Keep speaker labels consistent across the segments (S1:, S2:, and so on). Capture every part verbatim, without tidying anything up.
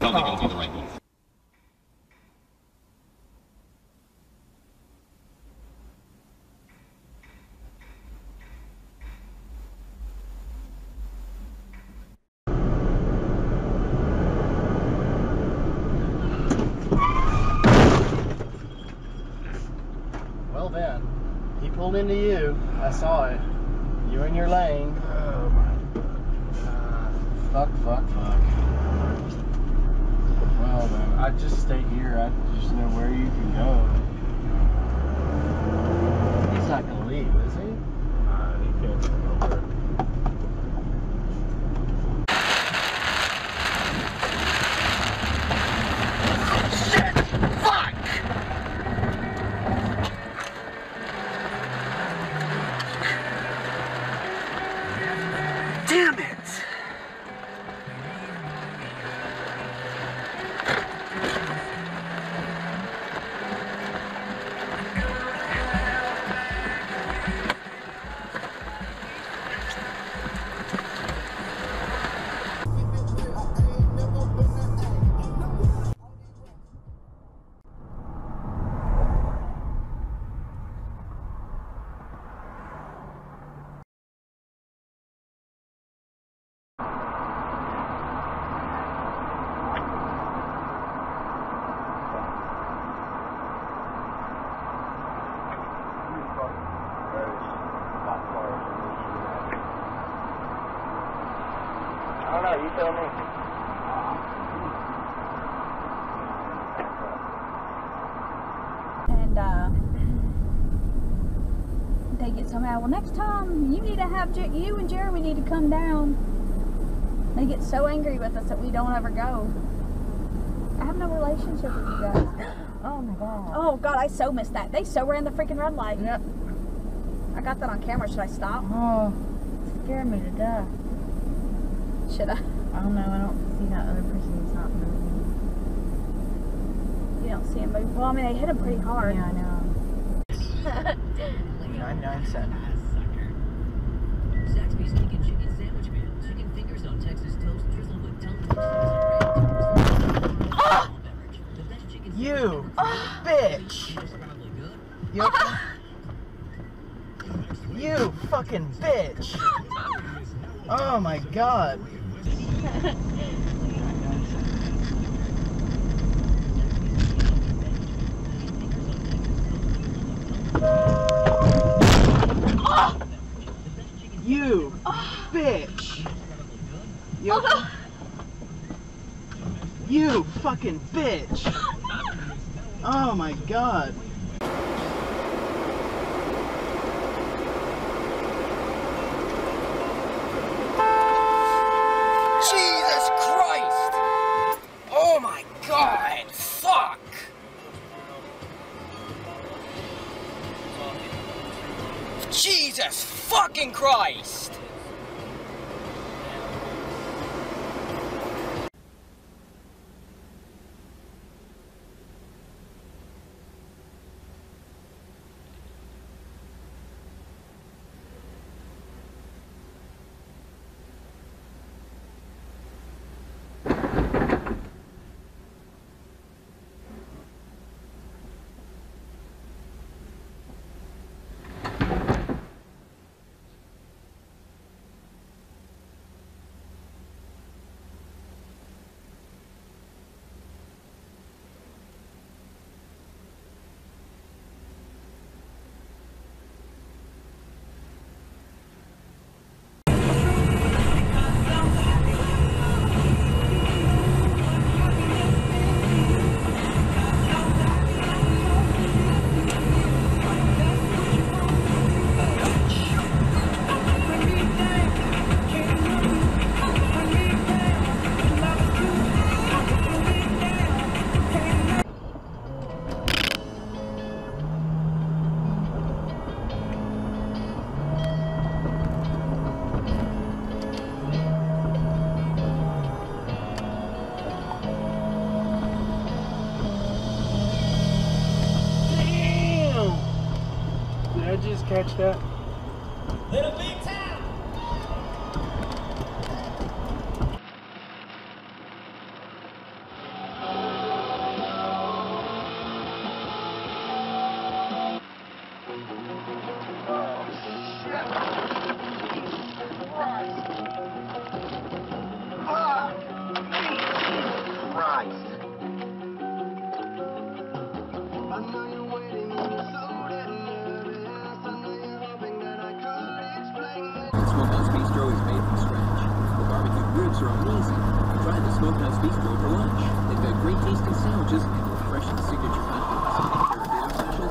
S1: Felt like it would be the right move.
S2: Well then, he pulled into you. I saw it. You in your lane.
S3: Oh my god.
S2: Fuck, fuck, fuck. Well then, I just stay here. I just know where you can go. He's not gonna leave, is he?
S3: Uh, he can't come over.
S4: Damn it!
S2: I don't know, you tell me.
S5: And uh, they get so mad. Well, next time you need to have Jer you and Jeremy need to come down. They get so angry with us that we don't ever go. I have no relationship with you guys.
S6: Oh my god.
S5: Oh god, I so missed that. They so ran the freaking red light.
S6: Yep.
S5: I got that on camera. Should I stop?
S6: Oh, scared me to death.
S5: Should I?
S6: I don't know. I don't see that other person is not moving.
S5: You don't see him move. Well, I mean, they hit him pretty hard.
S6: Yeah, I know.
S2: ninety-nine cents.
S7: Zaxby's Chicken Chicken Sandwich Man. Chicken fingers on Texas toast drizzled with tongue
S2: Ah! You bitch! You, you fucking bitch! Oh my god! You bitch! You, you fucking bitch! Oh my god!
S4: Jesus Christ! Oh my God! Fuck! Jesus fucking Christ!
S2: Catch that?
S4: Little big town!
S1: ribs are amazing. Try the Smokehouse Bistro for lunch. They've got great tasting sandwiches and refreshing signature cocktails. There are dinner specials.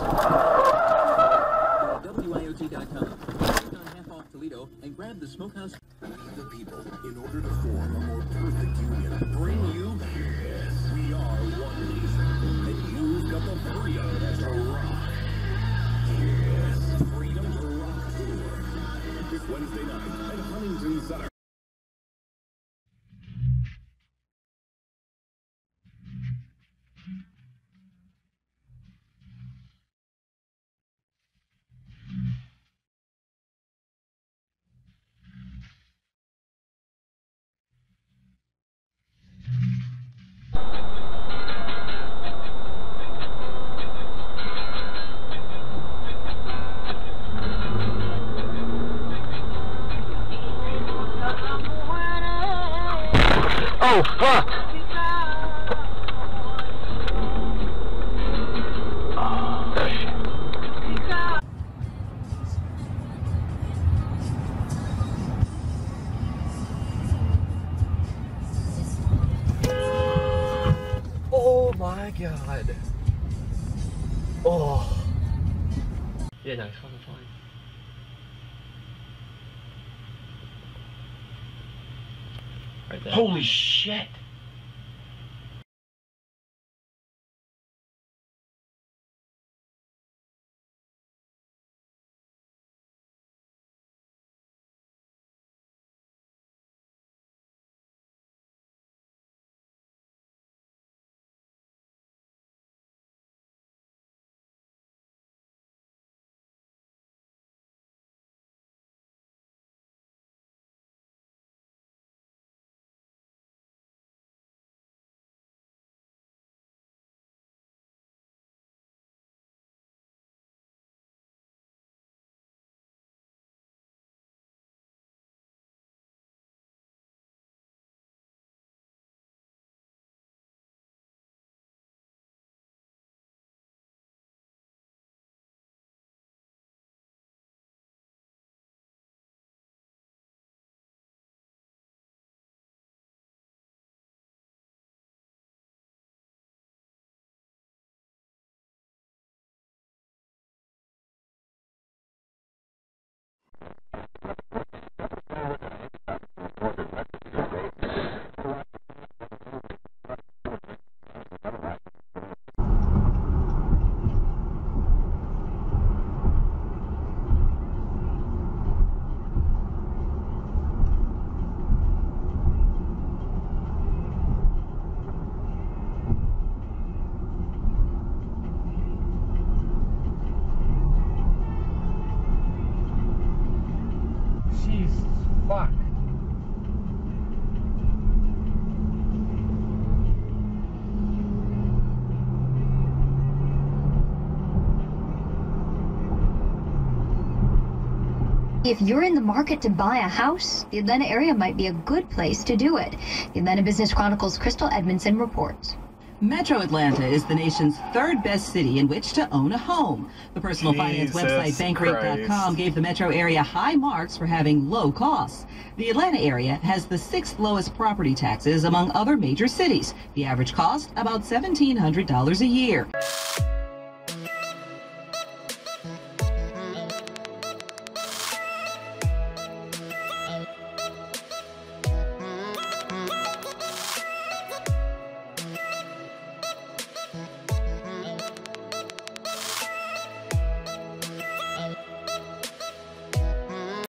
S1: Go to W I O T dot com. Click on half off Toledo and grab the Smokehouse.
S8: The people, in order to form a more perfect union, bring you this. We are one nation, and you've got the freedom to rock. Yes, Freedom to Rock Tour. This Wednesday night at Huntington Center.
S2: Oh, fuck! Oh my god. Oh. Yeah, no, it's fucking fine. Right there. Holy shit! Fuck.
S9: If you're in the market to buy a house, the Atlanta area might be a good place to do it. The Atlanta Business Chronicle's Crystal Edmondson reports.
S10: Metro Atlanta is the nation's third best city in which to own a home. The personal finance website bankrate dot com gave the metro area high marks for having low costs. The Atlanta area has the sixth lowest property taxes among other major cities. The average cost, about seventeen hundred dollars a year.